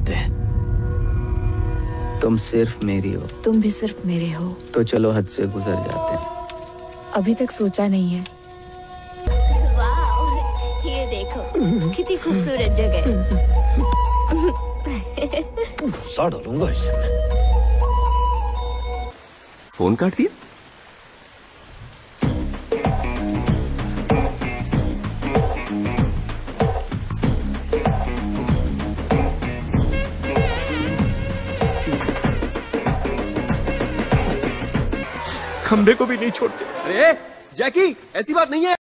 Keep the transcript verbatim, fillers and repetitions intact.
जाते हैं। तुम सिर्फ मेरी हो। तुम भी सिर्फ मेरे हो। तो चलो हद से गुजर जाते हैं। अभी तक सोचा नहीं है। वाह, ये देखो कितनी खूबसूरत जगह। गुस्सा डालूंगा इससे मैं। फोन काट दिया। खंबे को भी नहीं छोड़ते। अरे जैकी, ऐसी बात नहीं है।